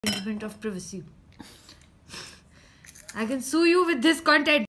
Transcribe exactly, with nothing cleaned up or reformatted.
infringement of privacy. I can sue you with this content.